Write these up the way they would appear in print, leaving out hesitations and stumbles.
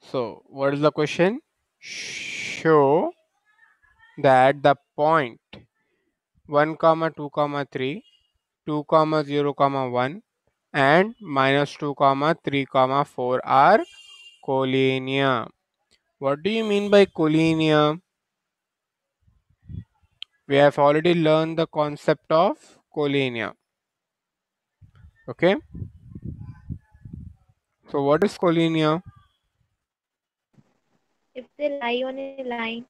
So what is the question? Show that the point 1 comma 2 comma 3, 2 comma 0 comma 1 and minus 2 comma 3 comma 4 are collinear. What do you mean by collinear? We have already learned the concept of collinear. Okay, so what is collinear? If they lie on a line,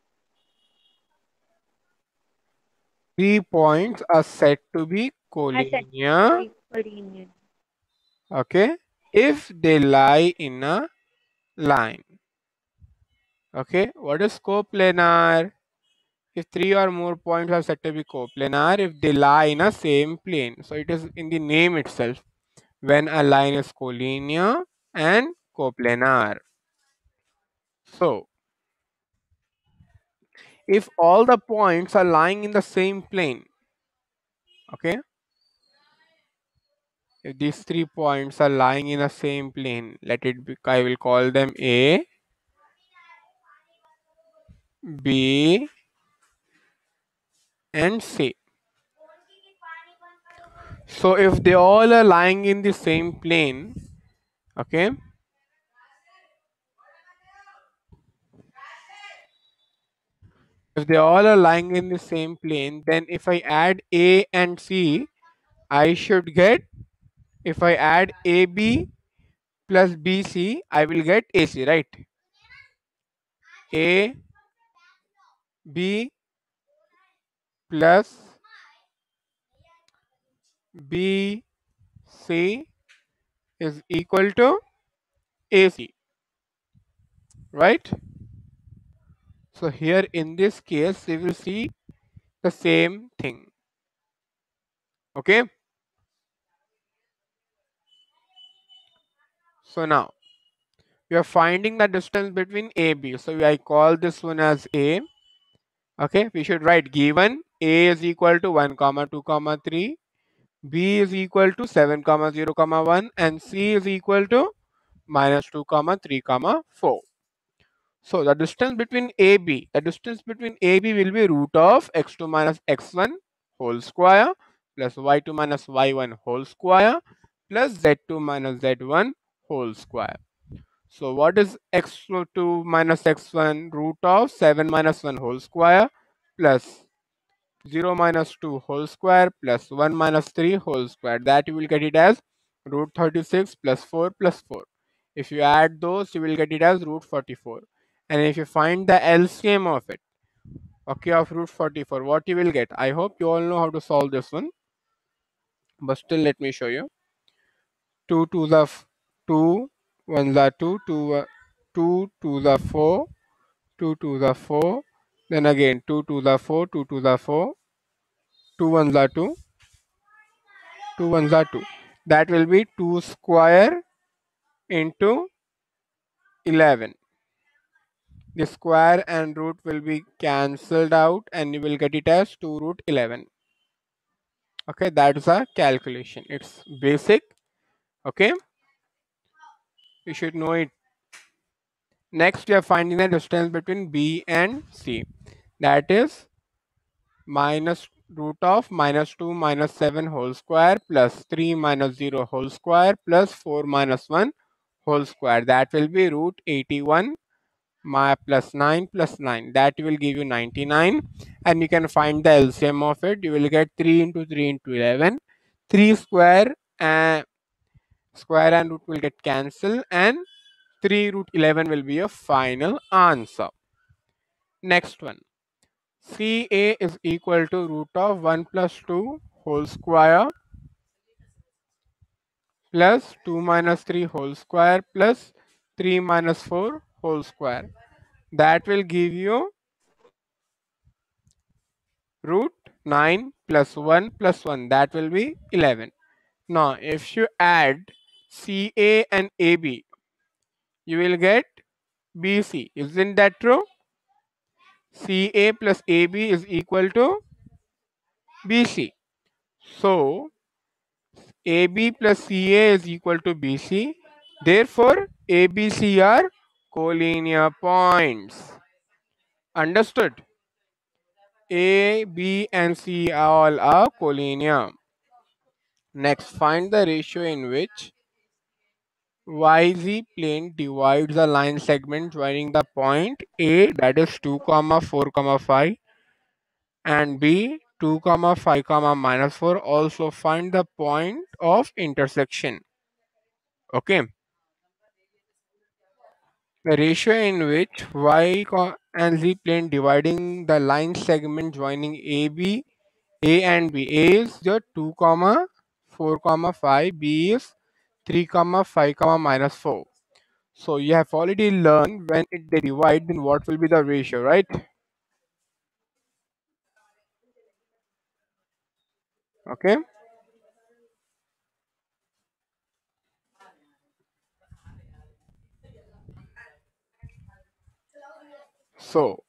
3 points are said to be are said to collinear. be collinear. Okay, if they lie in a line. Okay, what is coplanar? If 3 or more points are said to be coplanar if they lie in a same plane. So it is in the name itself when a line is collinear and coplanar. So if all the points are lying in the same plane, okay, if these 3 points are lying in the same plane, let it be, I will call them A, B and C. So if they all are lying in the same plane, okay, if they all are lying in the same plane, then if I add A and C, I should get, if I add AB plus BC, I will get AC, right? A, B plus B, C is equal to AC, right? So here in this case, we will see the same thing, okay? So now, we are finding the distance between AB. So I call this one as A. Okay, we should write given A is equal to 1 comma 2 comma 3, B is equal to 7 comma 0 comma 1 and C is equal to minus 2 comma 3 comma 4. So the distance between AB will be root of x2 minus x1 whole square plus y2 minus y1 whole square plus z2 minus z1 whole square. So what is x2 minus x1? Root of 7 minus 1 whole square plus 0 minus 2 whole square plus 1 minus 3 whole square. That you will get it as root 36 plus 4 plus 4. If you add those, you will get it as root 44. And if you find the LCM of it, okay, of root 44, what you will get? I hope you all know how to solve this one. But still, let me show you. 2 to the 2, 1 the 2, 2 to the 4, 2 to the 4, then again 2 to the 4, 2 to the 4, 2 1 the 2, 2 1 the 2. That will be 2 square into 11. The square and root will be cancelled out and you will get it as 2 root 11. Okay, that is a calculation. It's basic. Okay, you should know it. Next, we are finding the distance between B and C. That is minus root of minus 2 minus 7 whole square plus 3 minus 0 whole square plus 4 minus 1 whole square. That will be root 81 plus 9 plus 9. That will give you 99. And you can find the LCM of it. You will get 3 into 3 into 11. 3 square and root will get cancelled and 3 root 11 will be your final answer. Next one. CA is equal to root of 1 plus 2 whole square plus 2 minus 3 whole square plus 3 minus 4 whole square. That will give you root 9 plus 1 plus 1. That will be 11. Now, if you add CA and AB, you will get BC. Isn't that true? CA plus AB is equal to BC. So, AB plus CA is equal to BC. Therefore, ABC are collinear points. Understood? A, B, and C all are collinear. Next, find the ratio in which YZ plane divides the line segment joining the point A, that is 2, 4, 5, and B 2, 5, -4. Also find the point of intersection. Okay. The ratio in which and Z plane dividing the line segment joining A and B. A is your 2, 4, 5. B is 3, 5, -4. So you have already learned when they divide, then what will be the ratio, right? Okay. So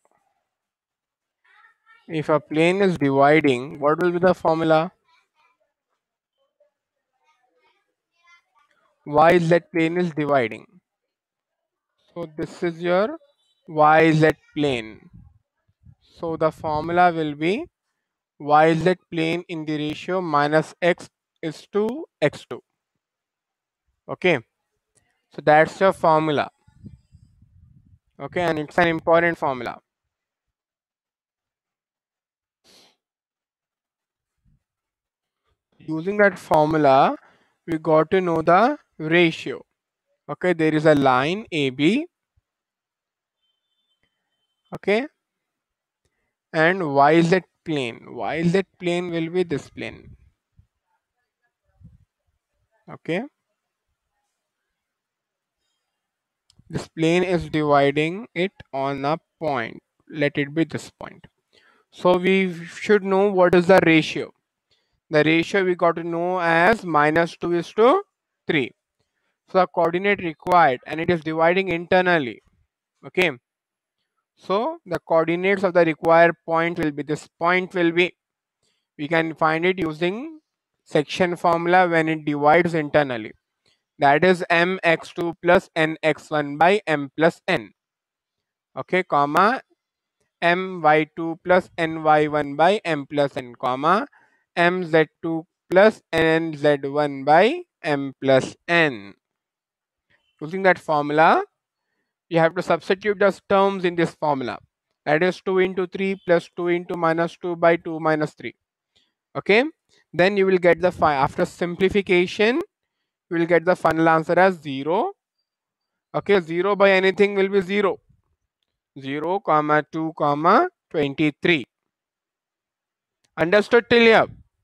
if a plane is dividing, what will be the formula? YZ plane is dividing. So this is your YZ plane. So the formula will be YZ plane in the ratio minus X is to X2. Okay. So that's your formula. Okay. And it's an important formula. Using that formula, we got to know the ratio. Okay. There is a line AB. Okay. And YZ plane. YZ plane will be this plane. Okay. This plane is dividing it on a point. Let it be this point. So we should know what is the ratio. The ratio we got to know as -2 is to 3. So the coordinate required, and it is dividing internally. Okay. So the coordinates of the required point will be this point will be, we can find it using section formula when it divides internally. That is mx2 plus nx1 by m plus n. Okay, comma my2 plus ny1 by m plus n, comma mz2 plus nz1 by m plus n. Using that formula, you have to substitute the terms in this formula. That is 2 into 3 plus 2 into -2 by 2 minus 3. Okay. Then you will get the after simplification, you will get the final answer as 0. Okay. 0 by anything will be 0. 0, 2, 23. Understood till here?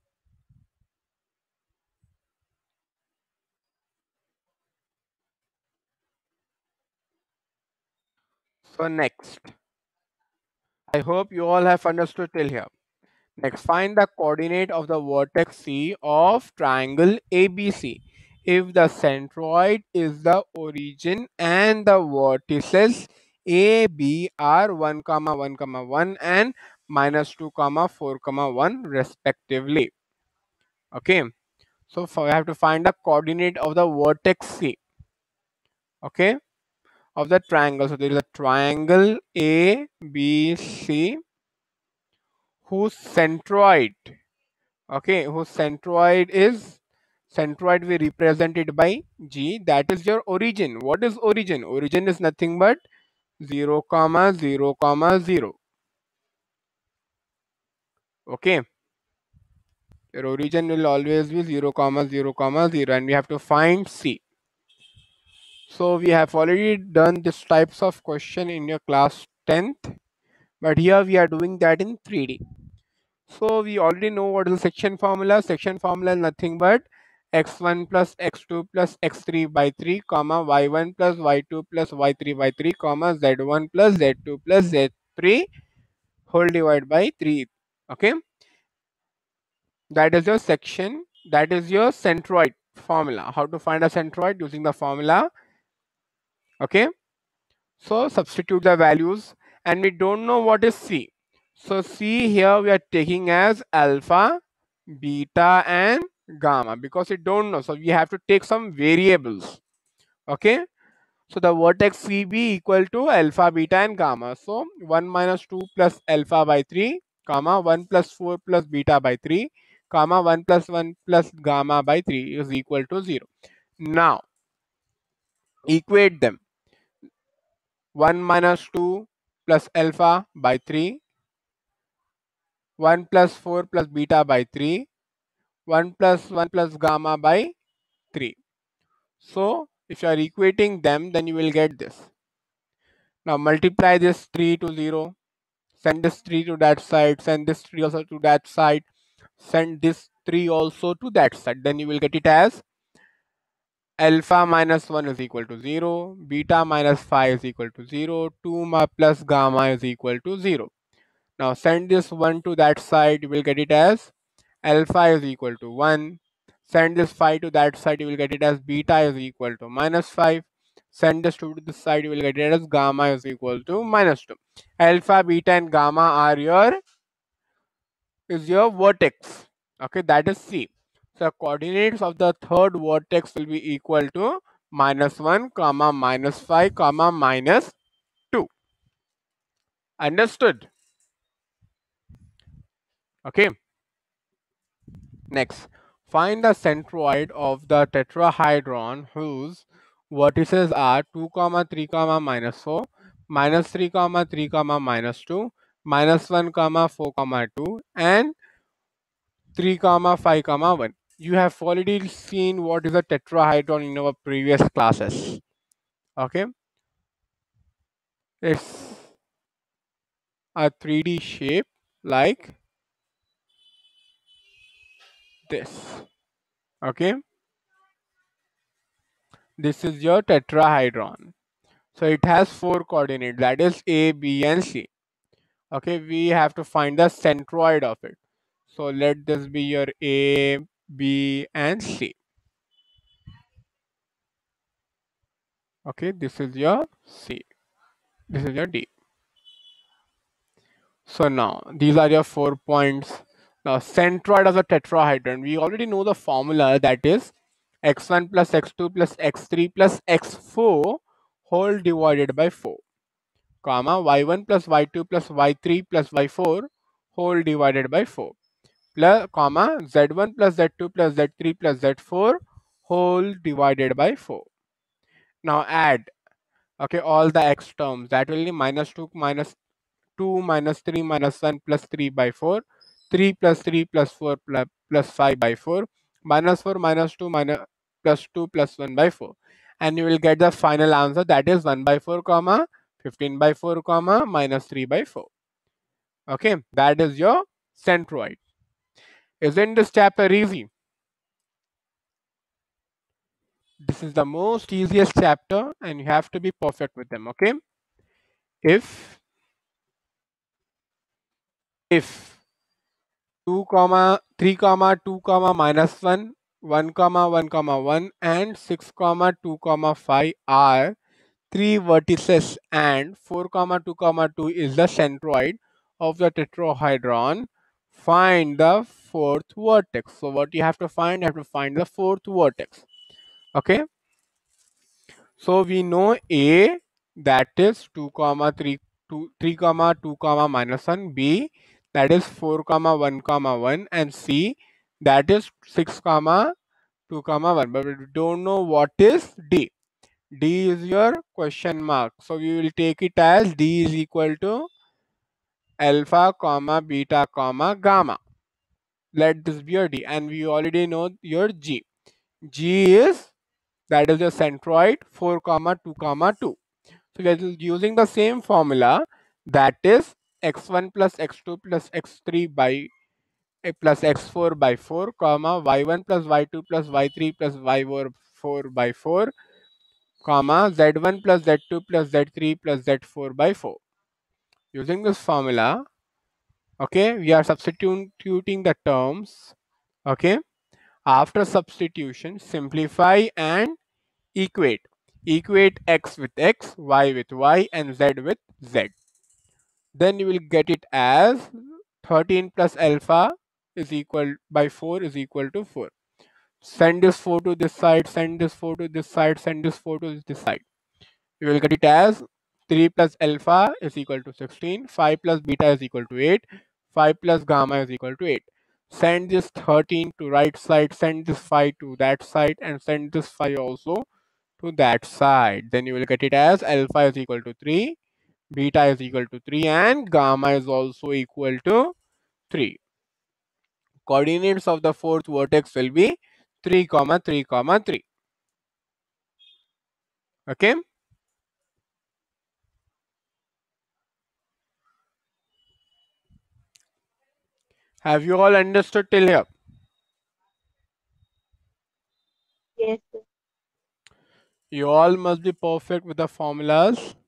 So next, I hope you all have understood till here. Next, find the coordinate of the vertex C of triangle ABC. If the centroid is the origin and the vertices A, B are 1, 1, 1 and -2, 4, 1 respectively. Okay. So we have to find the coordinate of the vertex C. Okay. Of the triangle. So there is a triangle ABC whose centroid, okay, whose centroid we represented by G, that is your origin. What is origin? Origin is nothing but 0, 0, 0. Okay. Your origin will always be 0, 0, 0, and we have to find C. So we have already done this types of question in your class 10th, but here we are doing that in 3D. So we already know what is the section formula. Section formula is nothing but x1 plus x2 plus x3 by 3, comma y1 plus y2 plus y3 by 3, comma z1 plus z2 plus z3 whole divided by 3. Okay. That is your section. That is your centroid formula. How to find a centroid using the formula. Okay. So substitute the values, and we don't know what is C. So C here we are taking as alpha, beta and gamma because we don't know. So we have to take some variables. Okay. So the vertex CB equal to alpha, beta and gamma. So 1 minus 2 plus alpha by 3, comma 1 plus 4 plus beta by 3, comma 1 plus 1 plus gamma by 3 is equal to 0. Now equate them. 1 minus 2 plus alpha by 3, 1 plus 4 plus beta by 3, 1 plus 1 plus gamma by 3. So if you are equating them, then you will get this. Now multiply this 3 to 0, send this 3 to that side, send this 3 also to that side, send this 3 also to that side. Then you will get it as alpha minus 1 is equal to 0, beta minus 5 is equal to 0, 2 plus gamma is equal to 0. Now send this 1 to that side, you will get it as alpha is equal to 1. Send this 5 to that side, you will get it as beta is equal to minus 5. Send this 2 to this side, you will get it as gamma is equal to minus 2. Alpha, beta and gamma are your vertex. Okay, that is C. So coordinates of the third vertex will be equal to minus 1 comma minus 5 comma minus 2. Understood? Okay. Next, find the centroid of the tetrahedron whose vertices are 2 comma 3 comma minus 4, minus 3 comma 3 comma minus 2, minus 1 comma 4 comma 2 and 3 comma 5 comma 1. You have already seen what is a tetrahedron in our previous classes. Okay, it's a 3D shape like this. Okay, this is your tetrahedron. So it has 4 coordinates, that is A, B and C. Okay, we have to find the centroid of it. So let this be your A, B and C. Okay, this is your C. This is your D. So now these are your 4 points. Now centroid of the tetrahedron, we already know the formula, that is x1 plus x2 plus x3 plus x4 whole divided by 4, comma y1 plus y2 plus y3 plus y4 whole divided by 4, plus comma z1 plus z2 plus z3 plus z4 whole divided by 4. Now add, okay, all the x terms, that will be minus 2 minus 2 minus 3 minus 1 plus 3 by 4, 3 plus 3 plus 4 plus 5 by 4, minus 4 minus 2 minus plus 2 plus 1 by 4. And you will get the final answer, that is 1 by 4 comma 15 by 4 comma minus 3 by 4. Okay, that is your centroid. Isn't this chapter easy? This is the most easiest chapter and you have to be perfect with them. Okay, if 2 comma 3 comma 2 comma minus 1, 1 comma 1 comma 1 and 6 comma 2 comma 5 are 3 vertices and 4 comma 2 comma 2 is the centroid of the tetrahedron, find the fourth vertex. So what you have to find, the fourth vertex. Okay, so we know A, that is 2 comma 3 2 3 comma 2 comma minus 1, B that is 4 comma 1 comma 1 and C that is 6 comma 2 comma 1, but we don't know what is D. D is your question mark, so we will take it as D is equal to alpha comma beta comma gamma. Let this be your D, and we already know your G. G is, that is the centroid, 4 comma 2 comma 2. So we are using the same formula, that is x1 plus x2 plus x3 by plus x4 by 4 comma y1 plus y2 plus y3 plus y4 by 4 comma z1 plus z2 plus z3 plus z4 by 4. Using this formula, okay, we are substituting the terms. Okay, after substitution, simplify and equate. Equate x with x, y with y and z with z. Then you will get it as 13 plus alpha is equal by 4 is equal to 4. Send this 4 to this side, send this 4 to this side, send this 4 to this side. You will get it as 3 plus alpha is equal to 16, 5 plus beta is equal to 8, 5 plus gamma is equal to 8. Send this 13 to right side, send this 5 to that side, and send this 5 also to that side. Then you will get it as alpha is equal to 3, beta is equal to 3, and gamma is also equal to 3. Coordinates of the fourth vertex will be 3 comma 3 comma 3. Okay. Have you all understood till here? Yes, sir. You all must be perfect with the formulas.